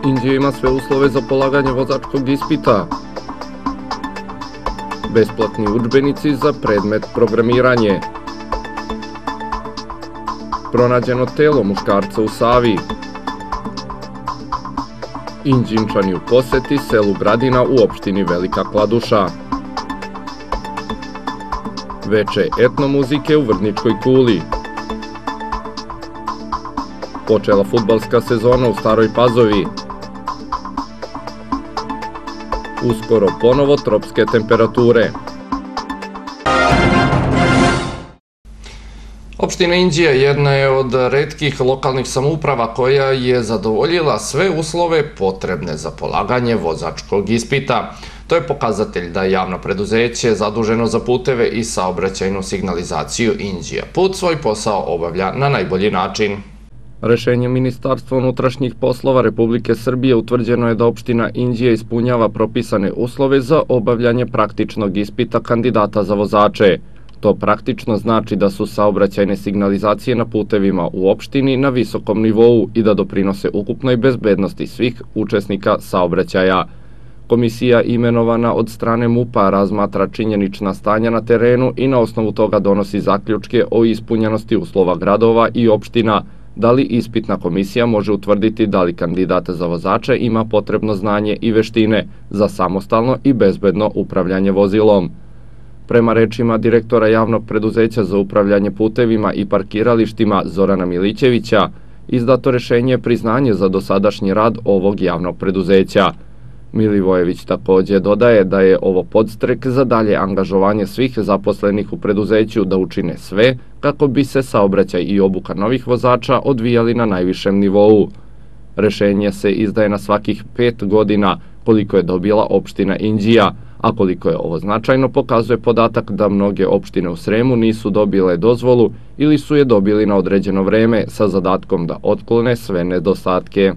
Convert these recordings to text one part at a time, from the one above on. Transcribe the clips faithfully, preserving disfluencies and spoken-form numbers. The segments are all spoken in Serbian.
Indija ima sve uslove za polaganje vozačkog ispita. Besplatni udžbenici za predmet programiranje. Pronađeno telo muškarca u Savi. Inđinčani u poseti selu Gradina u opštini Velika Kladuša. Veče etnomuzike u Vrdničkoj Kuli. Počela fudbalska sezona u Staroj Pazovi. Uskoro ponovo tropske temperature. Opština Inđija jedna je od retkih lokalnih samouprava koja je zadovoljila sve uslove potrebne za polaganje vozačkog ispita. To je pokazatelj da javno preduzeće zaduženo za puteve i saobraćajnu signalizaciju Inđija Put svoj posao obavlja na najbolji način. Rešenjem Ministarstva unutrašnjih poslova Republike Srbije utvrđeno je da opština Inđija ispunjava propisane uslove za obavljanje praktičnog ispita kandidata za vozače. To praktično znači da su saobraćajne signalizacije na putevima u opštini na visokom nivou i da doprinose ukupnoj bezbednosti svih učesnika saobraćaja. Komisija imenovana od strane MUP-a razmatra činjenična stanja na terenu i na osnovu toga donosi zaključke o ispunjenosti uslova gradova i opština, da li ispitna komisija može utvrditi da li kandidat za vozače ima potrebno znanje i veštine za samostalno i bezbedno upravljanje vozilom. Prema rečima direktora javnog preduzeća za upravljanje putevima i parkiralištima Zorana Milićevića, izdato rešenje je priznanje za dosadašnji rad ovog javnog preduzeća. Milivojević takođe dodaje da je ovo podstrek za dalje angažovanje svih zaposlenih u preduzeću da učine sve kako bi se saobraćaj i obuka novih vozača odvijali na najvišem nivou. Rešenje se izdaje na svakih pet godina, koliko je dobila opština Inđija, a koliko je ovo značajno pokazuje podatak da mnoge opštine u Sremu nisu dobile dozvolu ili su je dobili na određeno vreme sa zadatkom da otklone sve nedostatke.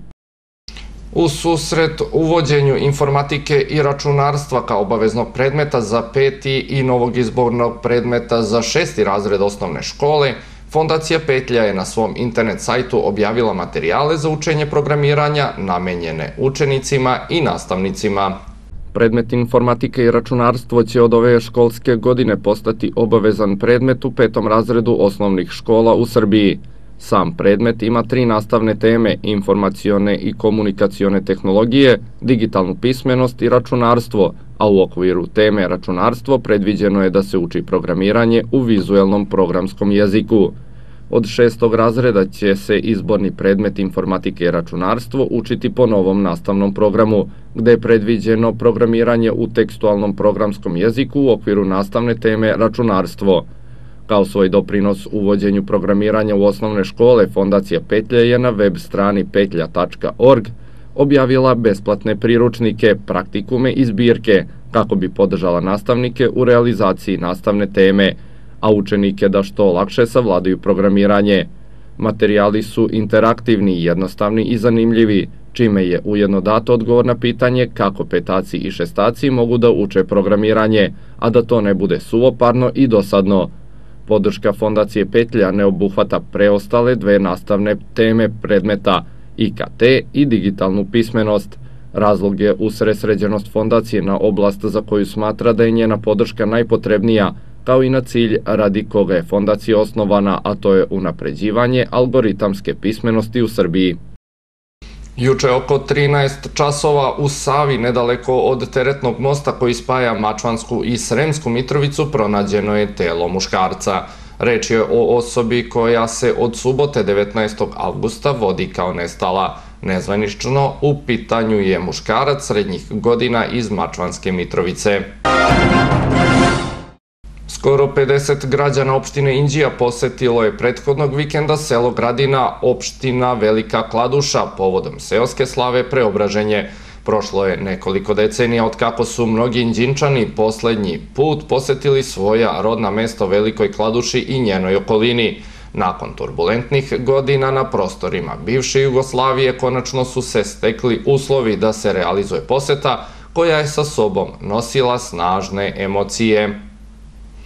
U susret uvođenju informatike i računarstva kao obaveznog predmeta za peti i novog izbornog predmeta za šesti razred osnovne škole, Fondacija Petlja je na svom internet sajtu objavila materijale za učenje programiranja namenjene učenicima i nastavnicima. Predmet informatike i računarstvo će od ove školske godine postati obavezan predmet u petom razredu osnovnih škola u Srbiji. Sam predmet ima tri nastavne teme: informacione i komunikacione tehnologije, digitalnu pismenost i računarstvo, a u okviru teme računarstvo predviđeno je da se uči programiranje u vizuelnom programskom jeziku. Od šestog razreda će se izborni predmet informatike i računarstvo učiti po novom nastavnom programu, gde je predviđeno programiranje u tekstualnom programskom jeziku u okviru nastavne teme računarstvo. Kao svoj doprinos uvođenju programiranja u osnovne škole, Fondacija Petlja je na web strani petlja tačka org objavila besplatne priručnike, praktikume i zbirke kako bi podržala nastavnike u realizaciji nastavne teme, a učenike da što lakše savladaju programiranje. Materijali su interaktivni, jednostavni i zanimljivi, čime je ujedno dato odgovor na pitanje kako petaci i šestaci mogu da uče programiranje, a da to ne bude suvoparno i dosadno. Podrška Fondacije Petlja ne obuhvata preostale dve nastavne teme predmeta, I K T i digitalnu pismenost. Razlog je usredsređenost Fondacije na oblast za koju smatra da je njena podrška najpotrebnija, kao i na cilj radi koga je Fondacija osnovana, a to je unapređivanje algoritamske pismenosti u Srbiji. Juče oko trinaest časova u Savi, nedaleko od teretnog mosta koji spaja Mačvansku i Sremsku Mitrovicu, pronađeno je telo muškarca. Reč je o osobi koja se od subote devetnaestog avgusta vodi kao nestala. Nezvanično u pitanju je muškarac srednjih godina iz Mačvanske Mitrovice. Skoro pedeset građana opštine Inđija posetilo je prethodnog vikenda selo Gradina, opština Velika Kladuša, povodom seoske slave Preobraženje. Prošlo je nekoliko decenija od kako su mnogi Inđinčani poslednji put posetili svoja rodna mesta u Velikoj Kladuši i njenoj okolini. Nakon turbulentnih godina na prostorima bivše Jugoslavije konačno su se stekli uslovi da se realizuje poseta koja je sa sobom nosila snažne emocije.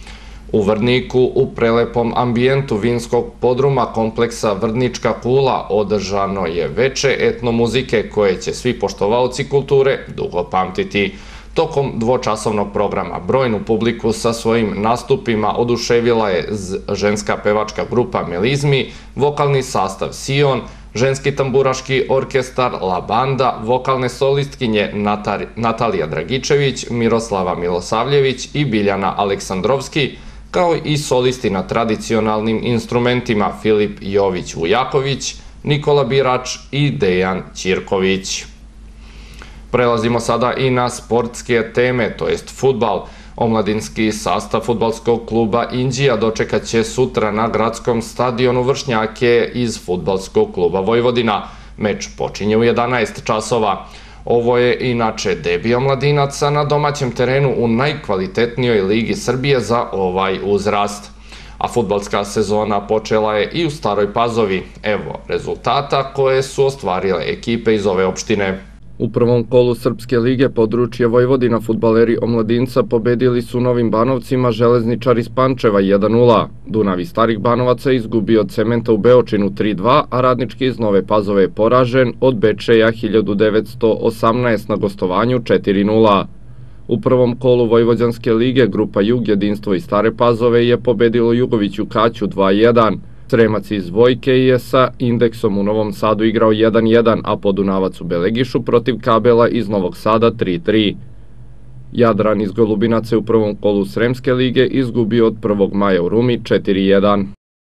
U Vrdniku, u prelepom ambijentu vinskog podruma kompleksa Vrdnička kula, održano je veče etnomuzike koje će svi poštovaoci kulture dugo pamtiti. Tokom dvočasovnog programa brojnu publiku sa svojim nastupima oduševila je ženska pevačka grupa Melizmi, vokalni sastav Sion, ženski tamburaški orkestar La Banda, vokalne solistkinje Natalija Dragičević, Miroslava Milosavljević i Biljana Aleksandrovski, kao i solisti na tradicionalnim instrumentima Filip Jović-Vujaković, Nikola Birač i Dejan Ćirković. Prelazimo sada i na sportske teme, to jest fudbal. Omladinski sastav fudbalskog kluba Inđija dočekat će sutra na gradskom stadionu vršnjake iz fudbalskog kluba Vojvodina. Meč počinje u jedanaest časova. Ovo je inače debi omladinaca na domaćem terenu u najkvalitetnijoj ligi Srbije za ovaj uzrast. A fudbalska sezona počela je i u Staroj Pazovi. Evo rezultata koje su ostvarile ekipe iz ove opštine. U prvom kolu Srpske lige područje Vojvodina fudbaleri omladinca pobedili su Novim Banovcima Železničar iz Pančeva jedan nula. Dunav iz Starih Banovaca izgubio od Cementa u Beočinu tri dva, a Radnički iz Nove Pazove je poražen od Bečeja hiljadu devetsto osamnaest na gostovanju četiri nula. U prvom kolu Vojvođanske lige grupa Jug, Jedinstvo iz Stare Pazove je pobedilo Jugoviću Kaću dva jedan. Sremac iz Vojke je sa Indeksom u Novom Sadu igrao jedan jedan, a Podunavac u Belegišu protiv Kabela iz Novog Sada tri tri. Jadran iz Golubinaca u prvom kolu Sremske lige izgubio od prvog maja u Rumi četiri jedan.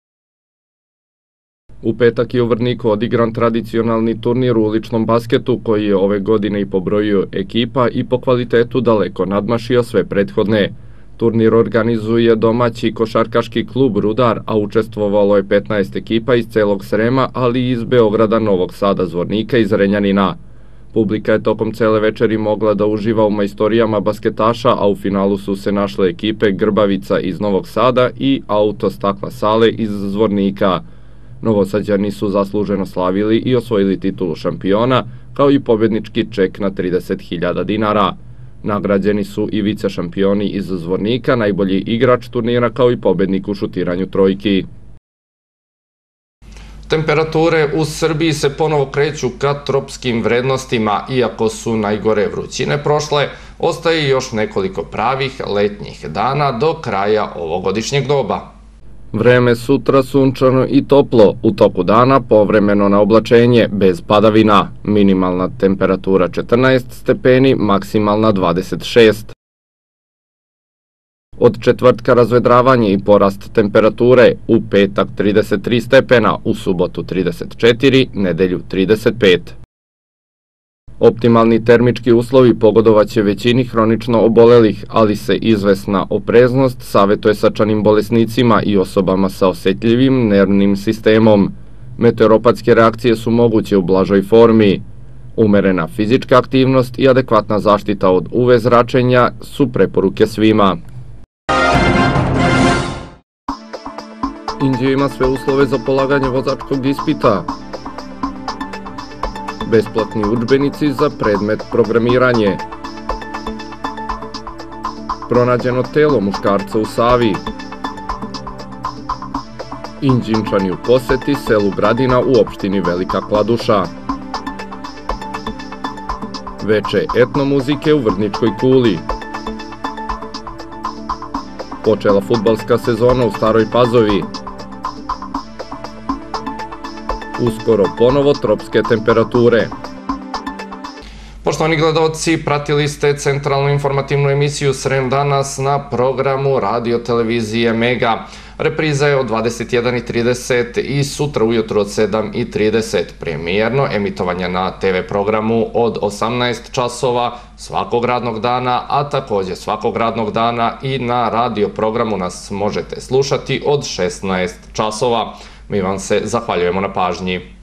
U petak je u Vrdniku odigran tradicionalni turnir u uličnom basketu koji je ove godine i po broju ekipa i po kvalitetu daleko nadmašio sve prethodne. Turnir organizuje domaći košarkaški klub Rudar, a učestvovalo je petnaest ekipa iz celog Srema, ali i iz Beograda, Novog Sada, Zvornika i Zrenjanina. Publika je tokom cele večeri mogla da uživa u majstorijama basketaša, a u finalu su se našle ekipe Grbavica iz Novog Sada i Auto Stakla Sale iz Zvornika. Novosađani su zasluženo slavili i osvojili titulu šampiona, kao i pobednički ček na trideset hiljada dinara. Nagrađeni su i vice šampioni iz Zvornika, najbolji igrač turnira kao i pobednik u šutiranju trojki. Temperature u Srbiji se ponovo kreću ka tropskim vrednostima, iako su najgore vrućine prošle, ostaje još nekoliko pravih letnjih dana do kraja ovogodišnjeg doba. Vreme sutra sunčano i toplo, u toku dana povremeno na oblačenje, bez padavina, minimalna temperatura četrnaest stepeni, maksimalna dvadeset šest. Od četvrtka razvedravanje i porast temperature, u petak trideset tri stepena, u subotu trideset četiri, nedelju trideset pet. Optimalni termički uslovi pogodovaće većini hronično obolelih, ali se izvesna opreznost savetuje sačanim bolesnicima i osobama sa osetljivim nervnim sistemom. Meteoropatske reakcije su moguće u blažoj formi. Umerena fizička aktivnost i adekvatna zaštita od U V zračenja su preporuke svima. Inđija ima sve uslove za polaganje vozačkog ispita. Besplatni udžbenici za predmet programiranje. Pronađeno telo muškarca u Savi. Inđinčani u poseti selu Gradina u opštini Velika Kladuša. Veče etnomuzike u Vrdničkoj kuli. Počela fudbalska sezona u Staroj Pazovi. Uskoro ponovo tropske temperature. Poštovani gledalci, pratili ste centralnu informativnu emisiju Srem danas na programu radio televizije Mega. Repriza je od dvadeset jedan i trideset i sutra ujutro od sedam i trideset. Premijerno emitovanje na te ve programu od osamnaest časova svakog radnog dana, a također svakog radnog dana i na radio programu nas možete slušati od šesnaest časova. Mi vam se zahvaljujemo na pažnji.